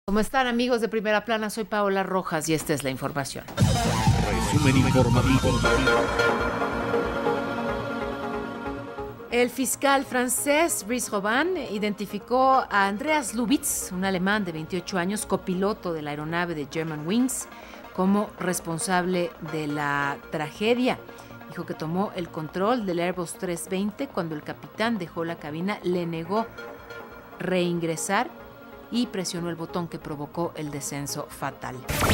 ¿Cómo están, amigos de Primera Plana? Soy Paola Rojas y esta es la información. Resumen informativo. El fiscal francés Brice Robin identificó a Andreas Lubitz, un alemán de 28 años, copiloto de la aeronave de Germanwings, como responsable de la tragedia. Dijo que tomó el control del Airbus 320 cuando el capitán dejó la cabina, le negó reingresar y presionó el botón que provocó el descenso fatal.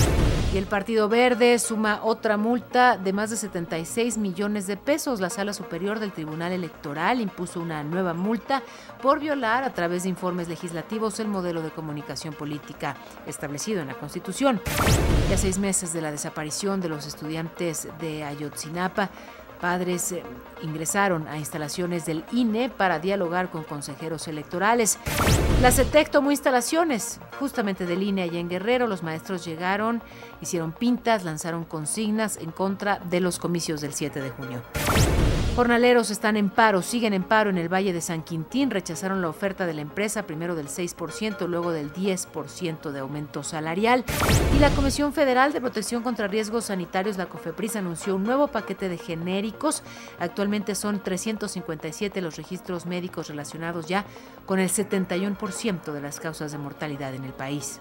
Y el Partido Verde suma otra multa de más de 76 millones de pesos. La Sala Superior del Tribunal Electoral impuso una nueva multa por violar a través de informes legislativos el modelo de comunicación política establecido en la Constitución. Ya 6 meses de la desaparición de los estudiantes de Ayotzinapa, padres ingresaron a instalaciones del INE para dialogar con consejeros electorales. La CETEC tomó instalaciones justamente del INE allá en Guerrero. Los maestros llegaron, hicieron pintas, lanzaron consignas en contra de los comicios del 7 de junio. Jornaleros están en paro, siguen en paro en el Valle de San Quintín. Rechazaron la oferta de la empresa, primero del 6%, luego del 10% de aumento salarial. Y la Comisión Federal de Protección contra Riesgos Sanitarios, la COFEPRIS, anunció un nuevo paquete de genéricos. Actualmente son 357 los registros médicos relacionados ya con el 71% de las causas de mortalidad en el país.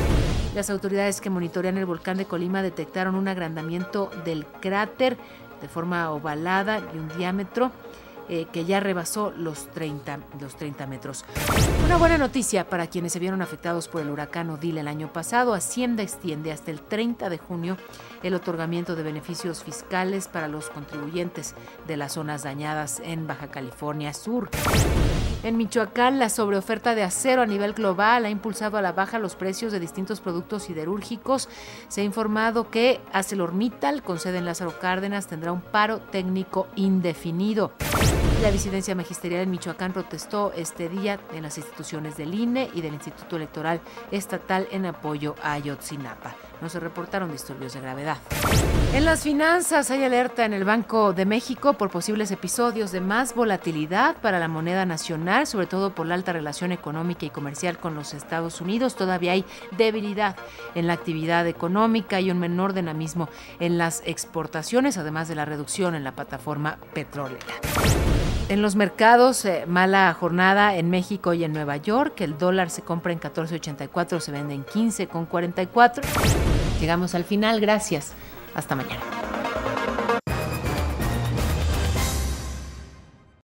Las autoridades que monitorean el volcán de Colima detectaron un agrandamiento del cráter de forma ovalada y un diámetro que ya rebasó los 30 metros. Una buena noticia para quienes se vieron afectados por el huracán Odile el año pasado. Hacienda extiende hasta el 30 de junio el otorgamiento de beneficios fiscales para los contribuyentes de las zonas dañadas en Baja California Sur. En Michoacán, la sobreoferta de acero a nivel global ha impulsado a la baja los precios de distintos productos siderúrgicos. Se ha informado que ArcelorMittal, con sede en Lázaro Cárdenas, tendrá un paro técnico indefinido. La disidencia magisterial en Michoacán protestó este día en las instituciones del INE y del Instituto Electoral Estatal en apoyo a Ayotzinapa. No se reportaron disturbios de gravedad. En las finanzas hay alerta en el Banco de México por posibles episodios de más volatilidad para la moneda nacional, sobre todo por la alta relación económica y comercial con los Estados Unidos. Todavía hay debilidad en la actividad económica y un menor dinamismo en las exportaciones, además de la reducción en la plataforma petrolera. En los mercados, mala jornada en México y en Nueva York. El dólar se compra en 14.84, se vende en 15.44. Llegamos al final, gracias. Hasta mañana.